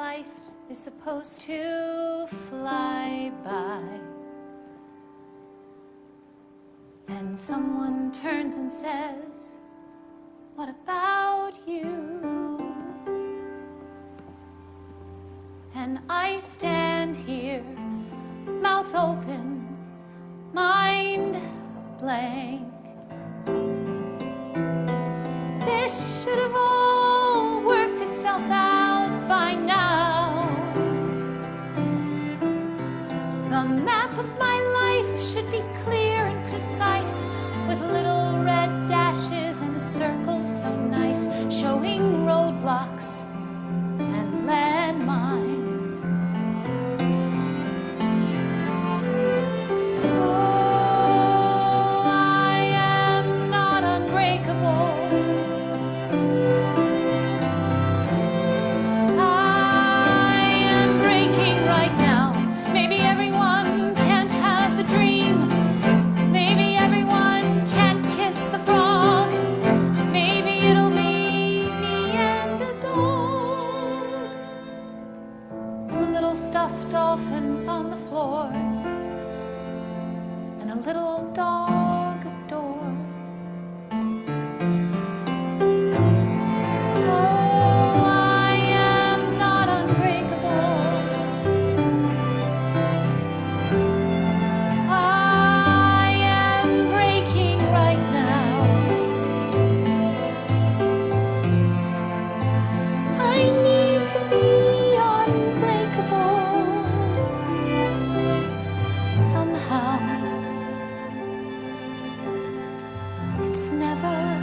life is supposed to fly by. Then someone turns and says, "What about you?" And I stand here, mouth open, mind blank. This should have all worked itself out by now. The map of my life should be clear and precise, with little red dashes and circles so nice, showing roadblocks and landmines. Oh, I am not unbreakable. I am breaking right now. Maybe everyone can't have the dream. Maybe everyone can't kiss the frog. Maybe it'll be me and a dog. And the little stuffed dolphins on the floor. And a little dog adore. Oh, I am not unbreakable. I am breaking right now. I need to be unbreakable. Somehow, it's never